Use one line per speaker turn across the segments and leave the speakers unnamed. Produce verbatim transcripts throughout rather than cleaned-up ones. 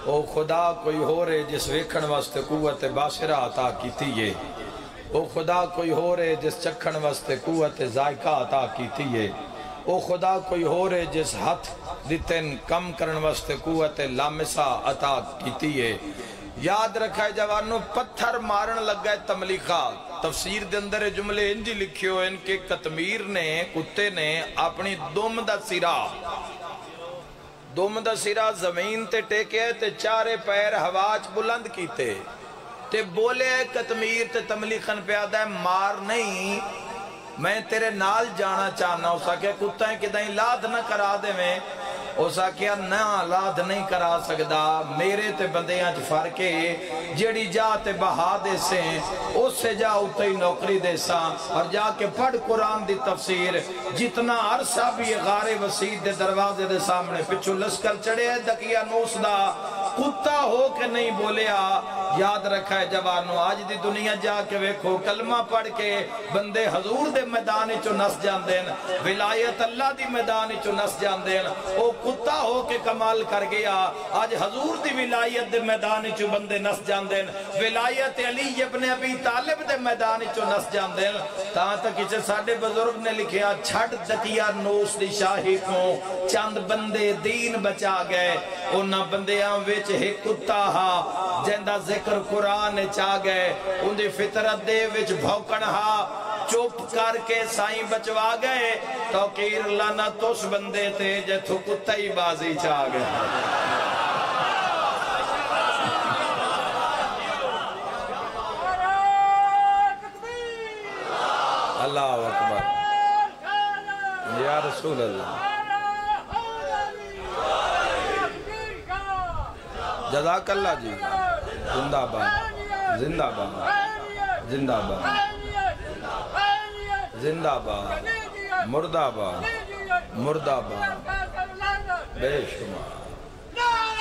او خدا کوئی ہو رہے جس ویکھن واسطے قوت باصرہ عطا کیتی ہے، او خدا کوئی ہو رہے جس چکھن واسطے قوت ذائقہ عطا کیتی ہے، او خدا کوئی ہو رہے جس ہاتھ دتن کم کرن واسطے قوت لامسہ عطا کیتی ہے۔ یاد رکھا ہے جوانوں، پتھر مارن لگا ہے تملیخہ، تفسیر دے اندر جملے انجی لکھے ہوئے ان کے کتمیر نے، کتے نے اپنی دم دا سرا دم دا سرا زمین تے ٹیکے تے چارے پیر ہواچ بلند کیتے تے بولے کتمیر تے تملیخن پیادہ ہے مار نہیں، میں تیرے نال جانا چاہنا، اسا کہ کتا ہے کہ دائیں لاد نہ کرا دے میں، اسا کیا نہ لاد نہیں کرا سکدا، میرے تے بندیاں چ فرقے جیڑی جا تے بہا دے سے اس سے جا اتے ہی نوکری دے سا اور جا کے پڑھ قرآن دی تفسیر، جتنا عرصہ بھی غار وسیع دے دروازے دے سامنے پچھو لشکر چڑھے دکیا نوس دا کتا ہو کے نہیں بولیا۔ یاد رکھا ہے جوانوں، آج دی دنیا جا کے ویکھو کلمہ پڑھ کے بندے حضور دے میدان چو نس جان دین، ولایت اللہ دی میدان چو نس جان دین، او کتا ہو کے کمال کر گیا۔ آج حضور دی ولایت دے میدان چو بندے نس جان دین، ولایت علی ابن ابی طالب دے میدان چو نس جان دین۔ تاں تک اسے ساڑھے بزرگ نے لکھیا چھڑ دکیا نوس دی شاہی کو چند بندے دین بچا گئے، انہاں بندیاں وچ ایک کتا ہا جندہ ذکر قرآن چاہ گئے، ان دی فطرت دے وچ بھوکن ہا چوپ کر کے سائیں بچوا گئے، توقیر لعنت اس بندے تھے جتھو کتا ہی بازی چاہ گئے۔ اللہ اکبر یا رسول اللہ، جزاک اللہ جی، زندہ باد زندہ باد زندہ باد زندہ باد مردہ باد مردہ باد بے شمار۔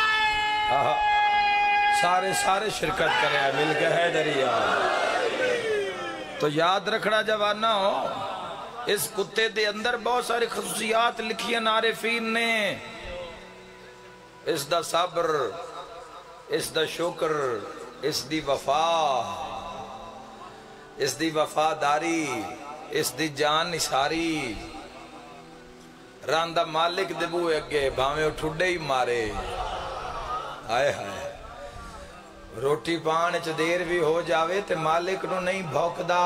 سارے سارے شرکت کرے ہیں مل کے حیدری آج۔ تو یاد رکھنا جوانا ہو، اس کتے دے اندر بہت ساری خصوصیات لکھی ہیں عارفین نے، اس دا صبر، اس دا شکر، اس دی وفا، اس دی وفاداری، اس دی جان نثاری، راندہ مالک دے بوئے اگے بھاویں اٹھوڑے ہی مارے، آئے آئے روٹی پانے چ دیر بھی ہو جاوے تے مالک نو نہیں بھوکدا۔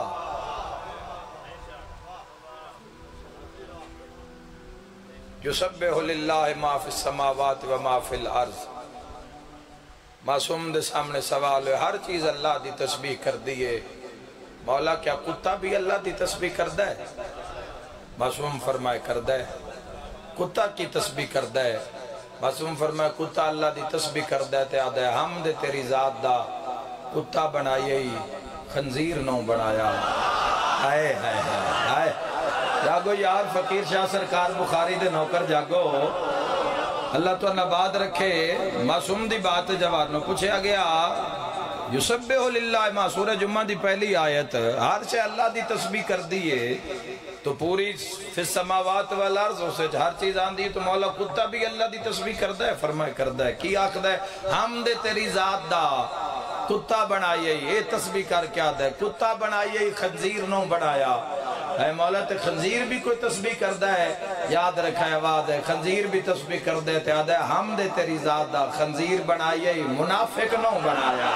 یسبح للہ ما فی السماوات و ما فی الارض، معصوم دے سامنے سوال ہے، ہر چیز اللہ دی تسبیح کر دیئے، مولا کیا کتا بھی اللہ دی تسبیح کر دے؟ معصوم فرمائے کر دے۔ کتا کی تسبیح کر دے؟ معصوم فرمائے کتا اللہ دی تسبیح کر دے تے آدھے حمد تیری ذات دا، کتا بنائیے ہی خنزیر نو بنایا۔ آئے آئے آئے جاگو یار، فقیر شاہ سرکار بخاری دے نوکر جاگو، اللہ تو نباد رکھے۔ معصوم دی بات جوانوں پوچھے گیا، یسبح للہ ما سورہ جمعہ دی پہلی آیت، ہر سے اللہ دی تسبیح کر دیئے تو پوری فی السماوات والارض اسے ہر چیز آن دی، تو مولا کتا بھی اللہ دی تسبیح کر دے؟ فرمائے کر دے۔ کی آکھ دے؟ حمد تیری ذات دا، کتا بنائیے یہ تسبیح کر کیا دے؟ کتا بنائیے خنزیر نو بنایا۔ اے مولا تے خنزیر بھی کوئی تسبیح کر دے؟ یاد رکھا ہے وعد ہے، خنزیر بھی تسبیح کر دے تے آدھے حمد تیری ذات دا، خنزیر بنائیے منافق نو بنایا۔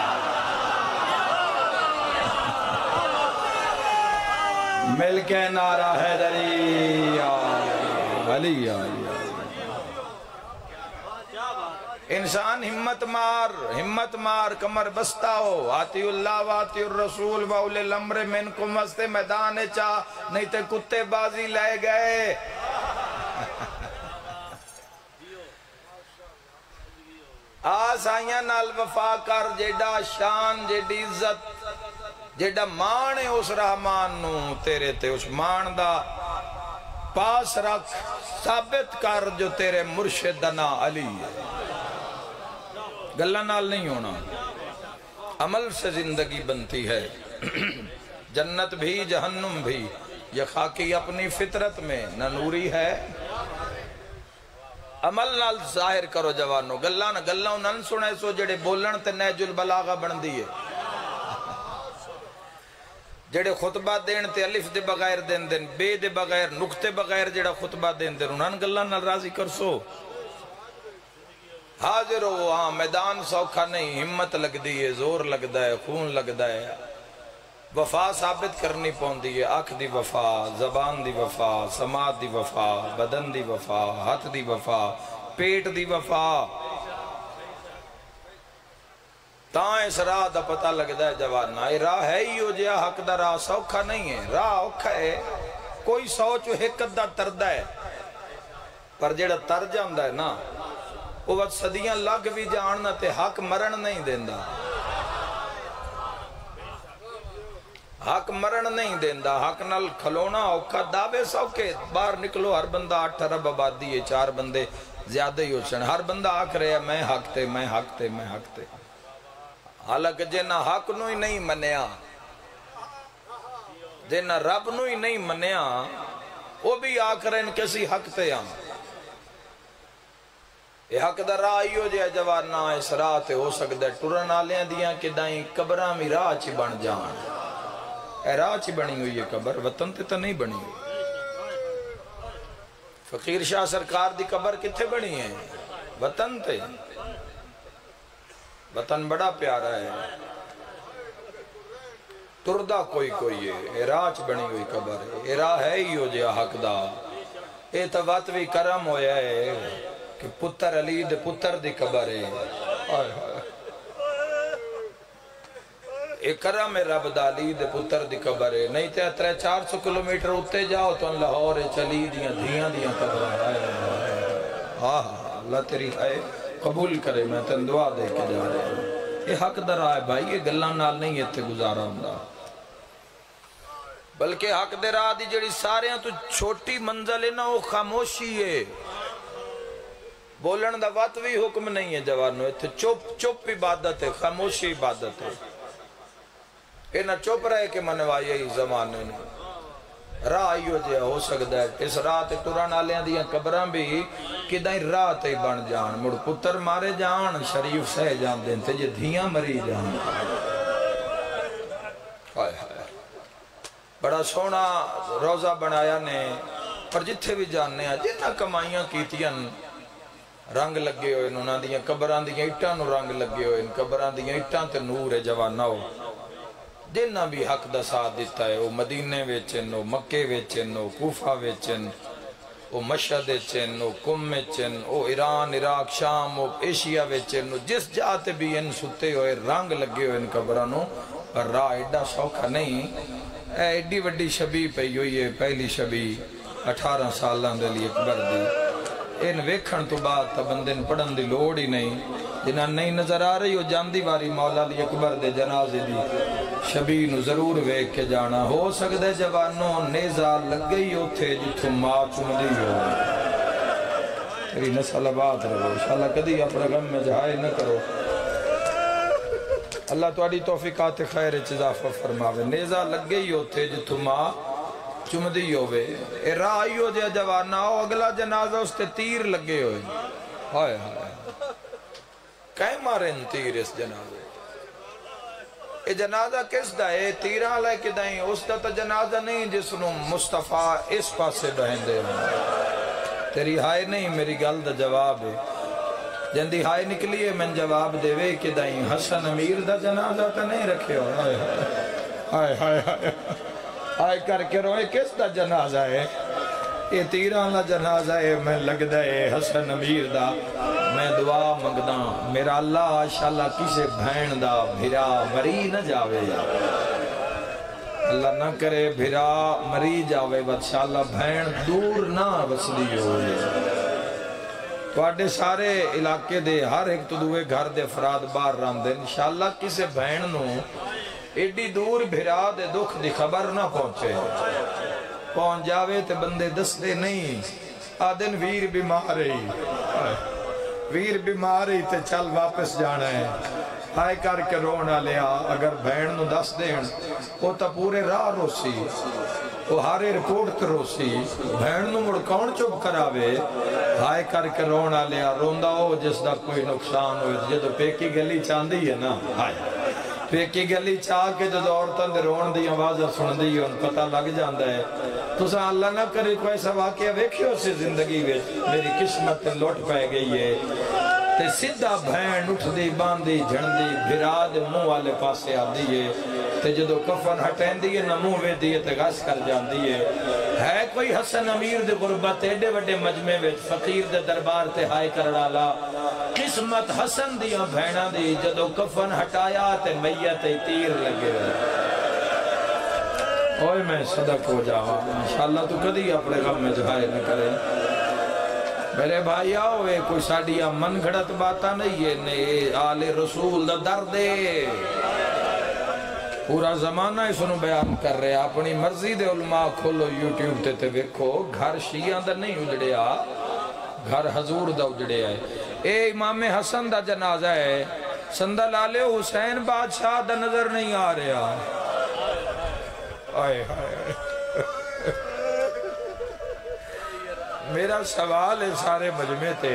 مل کے نعرہ حیدری علی علی۔ انسان ہمت مار ہمت مار کمر بستہ ہو، آتی اللہ و آتی الرسول و اولی الامر منکم وستے میدان چاہ، نہیں تے کتے بازی لے گئے۔ آسائیاں نال وفا کر، جیڑا شان جیڑی عزت جیڑا مان ہے اس رحمان نو، تیرے تے اس مان دا پاس رکھ، ثابت کر جو تیرے مرشد دنا علی ہے۔ گلہ نال نہیں ہونا، عمل سے زندگی بنتی ہے، جنت بھی جہنم بھی، یہ خاکی اپنی فطرت میں نہ نوری ہے عمل نال ظاہر کرو جوانو گلاں نہ گلاں نن سنے سو جڑے بولن تے نہج البلاغہ بندی ہے جڑے خطبہ دین تے الف دے بغیر دین دین بے دے بغیر نقطے بغیر جڑا خطبہ دین دین انہاں گلاں نال راضی کرسو حاضر ہو ہاں میدان سوکھا نہیں ہمت لگ دی ہے زور لگدا ہے خون لگدا ہے وفا ثابت کرنی پوندی ہے اکھ دی وفا زبان دی وفا سماعت دی وفا بدن دی وفا ہاتھ دی وفا پیٹ دی وفا تاں اس راہ دا پتہ لگدا ہے جوانا یہ راہ ہے ہی ہو جیا حق دا راہ سوکھا نہیں ہے راہ اوکھا ہے کوئی سوچ حکت دا تردہ ہے پر جڑا تر جاندہ ہے نا وہ وقت صدیاں لگ بھی جاننا تے حق مرن نہیں دیندہ حق مرن نہیں دیندہ حق نال کھلونا اوکھا دعوے سوکے باہر نکلو ہر بندہ آٹھ رب آبادی ہے چار بندے زیادہ ہی ہوچن ہر بندہ آکھ رہے ہیں میں حق تے میں حق تے میں حق تے حالانکہ جنہ حق نو ہی نہیں منیا جنہ رب نو ہی نہیں منیا وہ بھی آکھ رہے ہیں کسی حق تے ہاں یہ حق دا راہ ہی ہو جائے جوانا اس راہ تے ہو سکتا ہے ٹرن آلیاں دیاں کہ دائیں قبران میں راہ چی بن جان اے راہ چی بنی ہوئی یہ قبر وطن تے تا نہیں بنی ہوئی فقیر شاہ سرکار دی قبر کتھے بنی ہے وطن تے وطن بڑا پیارا ہے تردہ کوئی کوئی ہے اے راہ چی بنی ہوئی قبر ہے اے راہ ہے ہی ہو جائے حق دا اے تواتوی کرم ہویا ہے کہ پتر علی دے پتر دی قبر ہے ایک کرم رب دالی دے پتر دی قبر ہے نہیں تے اترے چار سو کلومیٹر اتے جاؤ تو ان لاہور چلی دیاں دھیاں دیاں قبر ہاں اللہ تیری آئے قبول کرے میں تن دعا دے کے جا رہے ہیں یہ حق در آئے بھائی یہ گلہ نال نہیں اتھے گزارا ہوں بلکہ حق در آ دی جڑی سارے ہیں تو چھوٹی منزل ہے نا وہ خاموشی ہے بولن دا وقت بھی حکم نہیں ہے جوانو اتھے چپ چپ عبادت ہے خاموشی عبادت ہے یہ نہ چپ رہے کہ منوائی ہی زمانے نے راہ ہی ہو جائے ہو سکتا ہے اس راہ تے ٹران آلیاں دیاں قبران بھی کدائیں راہ تے بن جان مڑ پتر مارے جان شریف سہ جان دین تے یہ دھیاں مری جان ہائے ہائے بڑا سونا روزہ بنایا نے پر جتھے بھی جاننے ہیں جنہ کمائیاں کیتیاں رنگ لگے ہوئے انہوں نے دیاں قبران دیاں اٹھاں نو رنگ لگے ہوئے ان قبران دیاں اٹھاں تے نور ہے جوانہ ہو جنہ بھی حق دا ساتھ دیتا ہے وہ مدینے ویچن وہ مکے ویچن وہ کوفہ ویچن وہ مشہد ویچن وہ کم ویچن وہ ایران عراق شام وہ ایشیا ویچن جس جاتے بھی ان ستے ہوئے رنگ لگے ہوئے ان قبرانوں پر راہ ایڈا سوکھا نہیں اے ایڈی وڈی شبی پہ ہوئی ہے پہلی شبی اٹھارہ سالان دے لیے قبر دی ان ویکھن تو بعد تا بندن پڑھن دی لوڑ ہی نہیں جنہاں نہیں نظر آ رہی ہو جاندی واری مولا علی اکبر دے جنازے دی شبی نو ضرور ویکھ کے جانا ہو سکدے جوانوں نیزہ لگ گئی ہوتے جتھوں ماں چمدی ہو تیری نسل آباد رہو انشاءاللہ کدی اپنا غم میں جہائے نہ کرو اللہ تواڈی توفیقات خیر اضافہ فرماوے نیزہ لگ گئی ہوتے جتھوں ماں چمدی ہوئے اے راہی ہو جائے جوانہ ہو اگلا جنازہ اس تے تیر لگے ہوئے ہائے ہائے کہیں مارے ان تیر اس جنازہ اے جنازہ کس دا ہے تیرہ لے کے دائیں اس دا تا جنازہ نہیں جس نو مصطفیٰ اس پاس سے بہن دے تیری ہائے نہیں میری گل دا جواب ہے جندی ہائے نکلی ہے میں جواب دے وے کہ دائیں حسن امیر دا جنازہ تا نہیں رکھے ہو ہائے ہائے ہائے ہائے آئے کر کے روئے کس دا جنازہ ہے یہ تیران دا جنازہ ہے میں لگ دائے حسن امیر دا میں دعا مگدہ میرا اللہ انشاءاللہ کسے بھین دا بھرا مری نہ جاوے اللہ نہ کرے بھرا مری جاوے انشاءاللہ بھین دور نہ وصلی ہوئے تو آڈے سارے علاقے دے ہر ایک تو دوئے گھر دے فراد بار رام دے انشاءاللہ کسے بھین نو ایڈی دور بھرا دے دکھ دی خبر نہ پہنچے پہنچ جاوے تے بندے دس دے نہیں آدن ویر بیمار ہی ویر بیمار ہی تے چل واپس جانا ہے آئے کر کے رونا لیا اگر بہن نو دس دین وہ تا پورے راہ روسی وہ ہارے رپورٹ تروسی بہن نو مڑ کون چپ کراوے ہائے کر کے رونا لیا روندا ہو جس دا کوئی نقصان ہوئے جدو پیکی گلی چاندی ہے نا ہائے پیکی گلی چاہ کے جدو عورتوں دے رون دی آوازہ سن دی ان پتہ لگ جاندہ ہے تو سا اللہ نہ کرے کوئی ایسا واقعہ ویکھیو سے زندگی میں میری قسمت لوٹ پہ گئی ہے تے سدھا بھین اٹھ دی باندھی جھڑ دی بھرا دے منہ والے پاسے آ دیئے تے جدو کفن ہٹین دیئے نہ منہ وے دیئے تے غش کر جان دیئے ہے کوئی حسن امیر دے غربت ایڈے وڈے مجمع وچ فقیر دے دربار تے ہائے کر ڈالا قسمت حسن دیاں بھینا دی جدو کفن ہٹایا تے میت تیر لگے اوئے میں صدق ہو جاوا انشاءاللہ تو کدی اپنے غم میں جہائے نہ کرے میرے بھائی آؤے کوئی ساڑیا من گھڑت باتا نہیں ہے نے آل رسول دا دردے پورا زمانہ اس انہوں بیان کر رہے اپنی مرضی دے علماء کھولو یوٹیوب تے تے ویکھو گھر شیعہ دا نہیں اجڑیا گھر حضور دا اجڑیا ہے اے امام حسن دا جنازہ ہے سندہ لالے حسین بادشاہ دا نظر نہیں آ رہا آئے آئے میرا سوال ہے سارے مجمع تے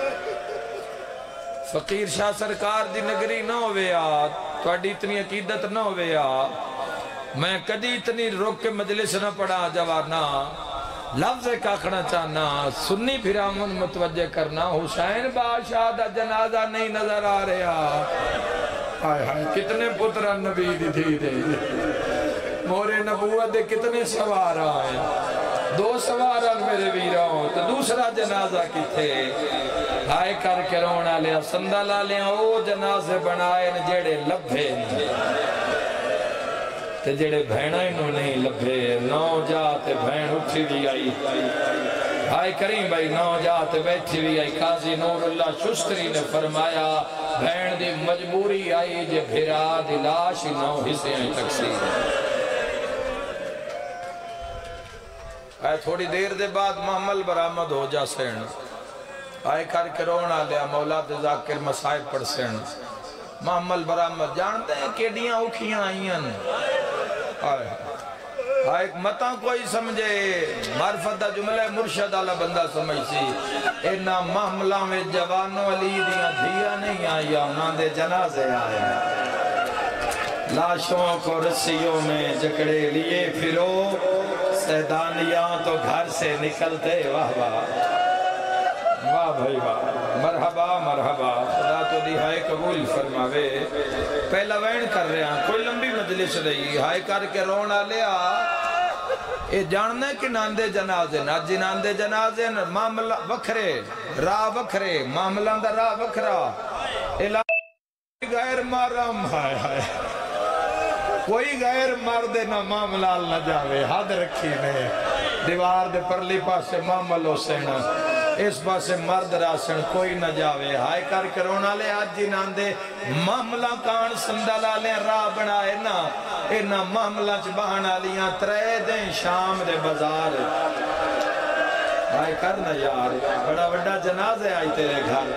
فقیر شاہ سرکار دی نگری نہ ہوئے آ توڑی اتنی عقیدت نہ ہوئے آ میں کدی اتنی روک کے مجلس نہ پڑھا جوانا لفظ کاکھنا چاہنا سنی پھرامن متوجہ کرنا حسین بادشاہ دا جنازہ نہیں نظر آ رہا آئے آئے کتنے پترہ نبی دی تھی دے مورے نبوت دے کتنے سوار آئے دو سواران میرے ویروں تو دوسرا جنازہ کی تھے ہائے کر کے رونا لیا سندھالا لیا او جنازے بنائے جڑے لبھے تے جڑے بھینا انہوں نہیں لبھے نو جاتے بھین اٹھی بھی آئی ہائے کریم بھائی نو جاتے بیٹھی بھی آئی قاضی نور اللہ شستری نے فرمایا بھین دی مجبوری آئی جے بھرا دی لاش نو حصے ہیں تقسیم آئے تھوڑی دیر دے بعد محمل برآمد ہو جا سین آئے کر کے رونا لیا مولا دے ذاکر مسائب پڑھ سین محمل برآمد جانتے ہیں کیڑیاں اکھیاں آئیاں آئے آئے متاں کوئی سمجھے معرفت دا جملہ مرشد آلہ بندہ سمجھ سی اینا محملہ میں جوانوں علی دیاں دھیاں نہیں آئیا انہاں دے جنازے آئے لاشوں کو رسیوں میں جکڑے لیے پھرو سیدانیاں تو گھر سے نکلتے واہ واہ واہ بھائی واہ مرحبا مرحبا خدا تو دی ہائے قبول فرماوے پہلا وین کر رہے ہیں کوئی لمبی مجلس رہی ہائے کر کے رونا لیا اے جاننے کی ناندے جنازے نا جی ناندے جنازے معاملہ وکھرے راہ وکھرے معاملہ دا راہ وکھرا الہی غیر مارم ہائے ہائے کوئی غیر مرد نہ معاملال نہ جاوے حد رکھی نے دیوار دے پرلی پاسے معامل حسین اس پاسے مرد راسن کوئی نہ جاوے ہائے کر کے رونا لے آج جی ناندے معاملہ کان سندھالا لے راہ بنائے نا اینا معاملہ چ بہانا لیاں ترے دیں شام دے بازار ہائے کرنا یار بڑا بڑا جنازے آئی تیرے گھر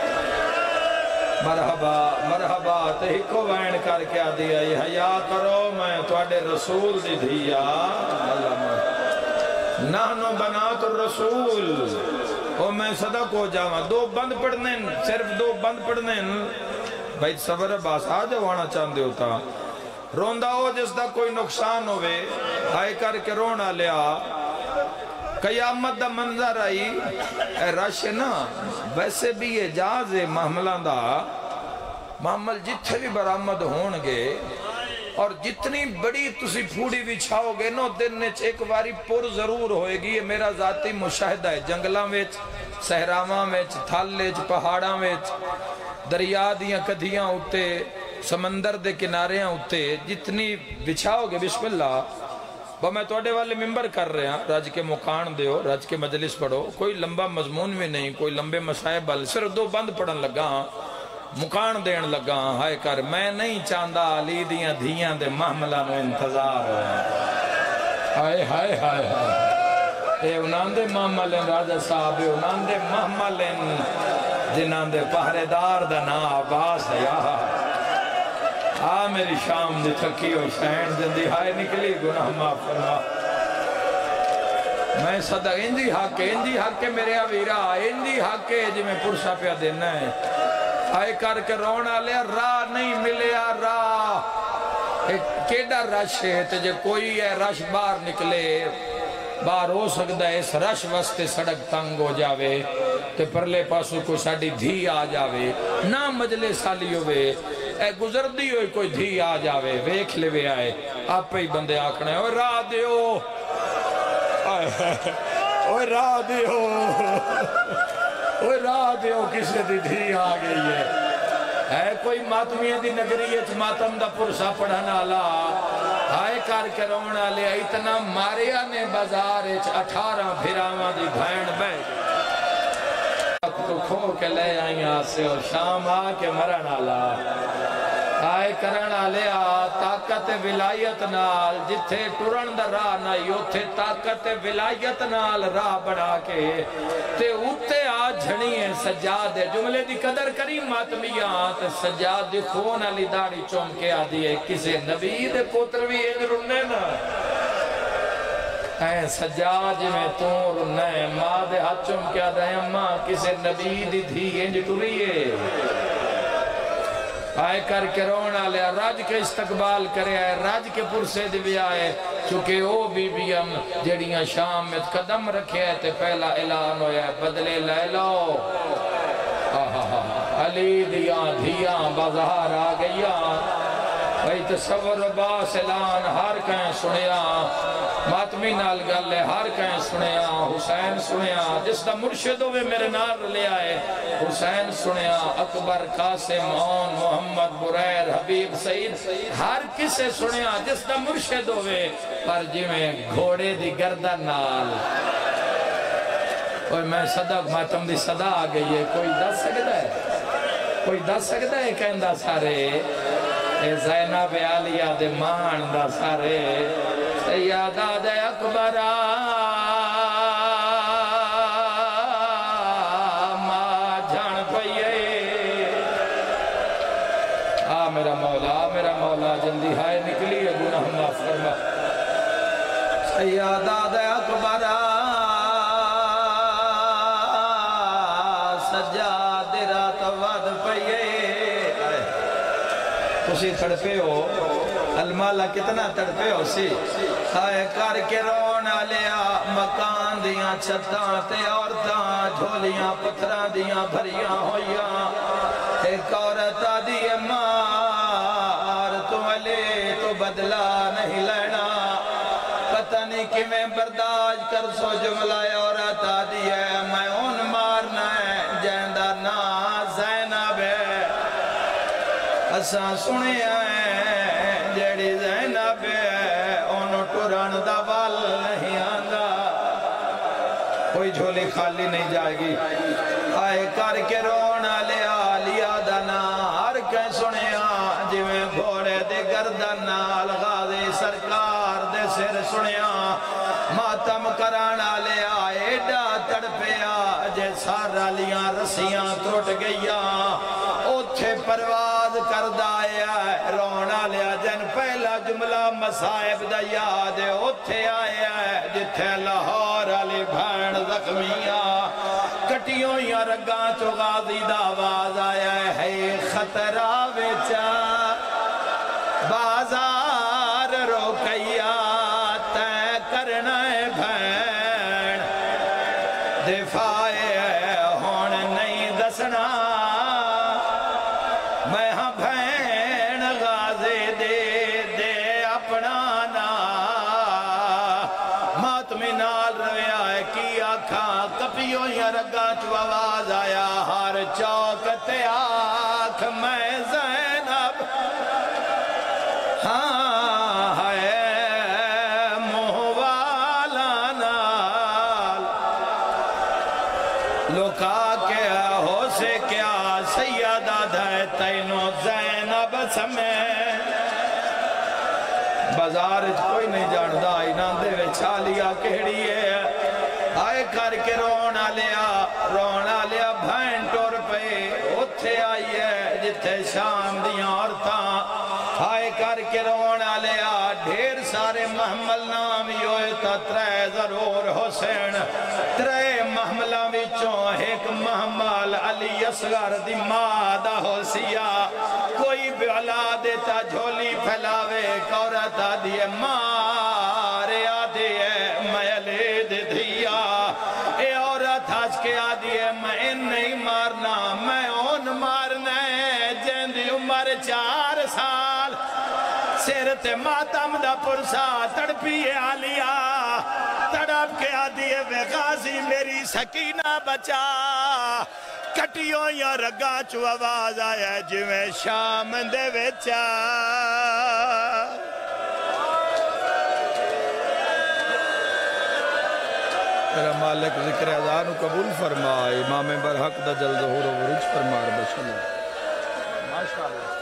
مرحبا مرحبا تے ہکو وین کر کے آ دیا یہ حیاء کرو میں تواڈے رسول دی دھیا نحنو بنات الرسول او میں صدق ہو جاواں دو بند پڑھنے صرف دو بند پڑھنے بھائی صبر باس آ جوانا چاندے ہوتا روندہ ہو جس دا کوئی نقصان ہوئے آئے کر کے رونا لیا قیامت دا منظر آئی اے رش نا ویسے بھی یہ جاز محملان دا محمل جتھے بھی برآمد ہونگے اور جتنی بڑی تسی پھوڑی بچھاؤ گے نو دن نیچ ایک باری پر ضرور ہوئے گی یہ میرا ذاتی مشاہدہ ہے جنگلاں ویچ سہراواں ویچ تھالےچ پہاڑاں ویچ دریا دیاں کدھیاں ہوتے سمندر دے کناریاں ہوتے جتنی بچھاؤ گے بسم اللہ وہ میں توڑے والے ممبر کر رہے ہیں راج کے مقان دے ہو راج کے مجلس پڑھو کوئی لمبا مضمون میں نہیں کوئی لمبے مسائب بل صرف دو بند پڑھن لگا ہاں مقان دین لگا ہاں ہائے کر میں نہیں چاندہ علی دیاں دھیاں دے محملہ میں انتظار ہائے ہائے ہائے ہائے اے انہاں دے محملیں راجہ صاحب اے انہاں دے محملیں جنہاں دے پہرےدار دا نا عباس ہے یا آ میری شام دی تھکی ہو شہن جندی ہائے نکلی گناہ معاف فرما میں صدق اندی حق اندی حق میرے آویرہ اندی حق جی میں پرسا پہ دینا ہے آئے کر کے رونا لیا راہ نہیں ملیا راہ کیڑا رش ہے تے جے کوئی ہے رش باہر نکلے باہر ہو سکتا ہے اس رش وستے سڑک تنگ ہو جاوے تے پرلے پاسو کوئی ساڑی دھی آ جاوے نہ مجلے سالی ہوئے اے گزر دی ہوئی کوئی دھی آ جاوے ویکھ لے وے آئے آپ پہ ہی بندے آکھنے اوہ راہ دیو اوہ راہ دیو اوہ راہ دیو کسے دی دھی آ گئی ہے ہے کوئی ماتمیہ دی نگریت ماتم دا پرسا پڑھنا لا آئے کار کے رونا لے اتنا ماریا نے بازار اچھ اٹھارہ پھراواں دی بھین بیٹھ تو کھو کے لے آئیں آسے اور شام آ کے مرنا لا آئے کرنا لیا طاقت ولایت نال جتھے ٹرن دا راہ نائی اتھے طاقت ولایت نال راہ بڑھا کے تے اتے آ جھنی ہے سجاد ہے جملے دی قدر کریم ماتمیات سجاد دی خون علی داڑی چوم کے آ دیئے کسے نبی دے پوتر بھی ایک رننے نا اے سجاد میں تو رننے ماں دے ہاتھ چوم کے آ دائیں اماں کسے نبی دی دھی انج ٹوریے آئے کر کے رونا لیا راج کے استقبال کرے آئے راج کے پرسے بھی آئے چونکہ او بی بی ہم جڑیاں شام میں قدم رکھے آئے تے پہلا اعلان ہویا ہے بدلے لے لو علی دیاں دھیاں بازار آ گئیاں بھئی تصور باس اعلان ہر کہیں سنیا ماتمی نال گل ہے ہر کہیں سنیا حسین سنیا جس دا مرشد ہوئے میرے نار لے آئے حسین سنیا اکبر قاسم آن محمد بریر حبیب سعید ہر کسے سنیا جس دا مرشد ہوئے پر جی میں گھوڑے دی گردن نال اور میں صدق ماتم دی صدا آ گئی ہے کوئی دس سکتا ہے کوئی دس سکتا ہے کہندہ سارے اے زینب عالیہ دے مان دا سارے سیادہ دے اکبرہ ماں جھان پئیے آ میرا مولا آ میرا مولا جلدی ہائے نکلی ہے گناہ معاف فرما سیادہ دے اکبرہ سجاد رات ود پئیے تسی تڑپے ہو المالا کتنا تڑپے ہو سی آئے کر کے رونا لیا مکان دیاں چھتاں تے عورتاں جھولیاں پتھراں دیاں بھریاں ہویاں ایک عورتہ دیئے مار تو علی تو بدلا نہیں لینا پتہ نہیں کہ میں برداشت کر سو جملہ عورتہ دیئے میں ان مارنا ہے جیندہ نا زینب ہے اساں سنے آئے جیڑی زینب ہے انہوں ٹران دا وال نہیں آندہ کوئی جھولی خالی نہیں جائے گی آئے کر کے رونا لیا لیا دنا ہر کہیں سنے آئے جی میں گھوڑے دے گردن نال غازی سرکار دے سر سنے آئے ماتم کرانا لیا ایڈا تڑپیا جے سارا لیاں رسیاں ترٹ گئیاں اوتھے پرواز کردہ آیا رونا لیا جن پہلا جملہ مسائب دا یاد ہے اوتھے آیا ہے جتھے لاہور علی بھین زخمیاں کٹیوں یا رگاں چو غازی دا آواز آیا ہے خطرہ ویچا بازار روکیا تے کرنا ہے بھین دفاع ہون نہیں دسنا میں ہاں بھین غازی دے دے اپنا نا ماتمی نال رویا ہے کی آکھاں کپیوں یا رگاں چو آواز آیا ہر چوکتے آکھ میں زینب ہاں ہے مووالا نال لوکا کے ہو سے کیا سیدہ دھائے تینوں زینب سمیں بازار کوئی نہیں جاندہ اینان دے وچالیا کہڑی ہے آئے کر کے رونا لیا رونا لیا بھین ٹور پہ اتھے آئی ہے جتھے شام دیاں عورتاں آئے کر کے رونا لیا ڈھیر سارے محمل نام ہوئے تا ترے ضرور حسین ترے محملہ وچوں ایک محمل علی اصغر دی مادہ ہو سیا کوئی بھی اولاد تا جھولی پھیلاوے کورتا دیئے مارے آدھے میں لید دھیا اے عورت ہس کے آدھے میں نہیں مارنا میں اون مارنا جن دی عمر چار سال سیرت ماتم دا پرسا تڑپیے آلیا تڑپ کے آدھے وے غازی میری سکینہ بچا کٹیوں یا رگا چو آواز آیا جویں شام دے وچا میرا مالک ذکر ازانو قبول فرمائے امام برحق دا جل ظہور و عروج فرمار بشلہ ماشاءاللہ